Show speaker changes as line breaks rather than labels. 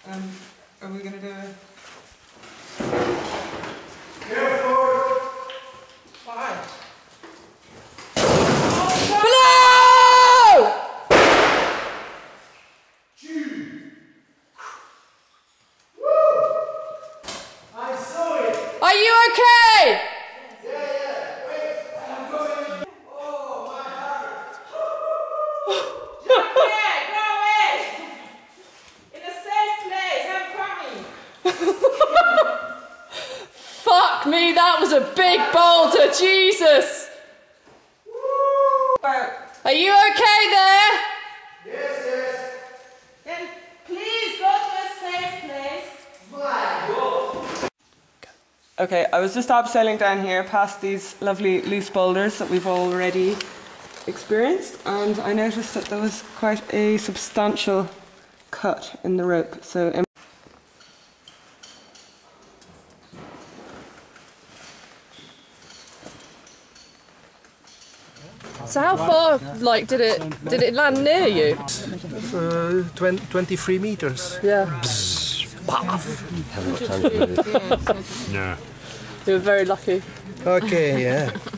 Are we going to do it?
Careful!
Why?
Blow!
I saw it!
Are you okay?
Yeah. Wait, I'm going. Oh, my heart!
Okay, go away! In a safe place, I'm coming!
Fuck me, that was a big boulder, Jesus! Are you okay there?
Yes.
Then please go to a safe place.
My God!
Okay, I was just abseiling down here past these lovely loose boulders that we've already experienced, and I noticed that there was quite a substantial cut in the rope. So
how far, like, did it land near you?
23 meters.
Yeah.
No.
You were very lucky.
Okay, yeah.